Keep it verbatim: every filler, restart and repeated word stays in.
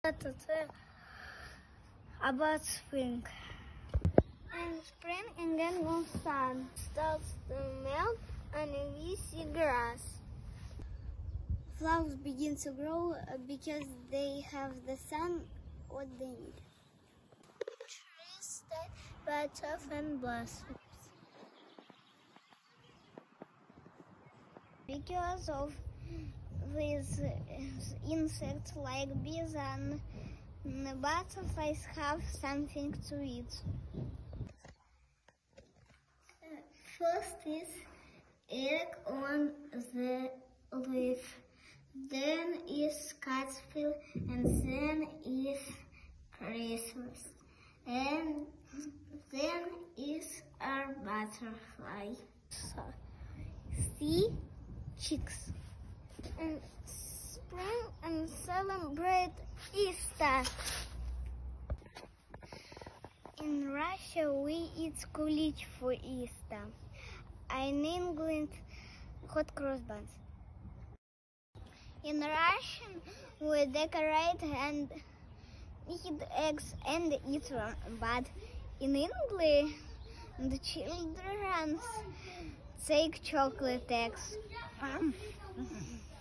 About spring. In spring, again comes sun. Starts to melt and we see grass. Flowers begin to grow because they have the sun what they need. Trees start buds off and blossoms. Because of these insects like bees and butterflies have something to eat. First is egg on the leaf, then is caterpillar, and then is chrysalis, and then is our butterfly. So, see chicks. In spring and celebrate Easter. In Russia, we eat kulich for Easter. In England, hot cross buns. In Russian, we decorate and eat eggs and eat them. But in England, the children take chocolate eggs.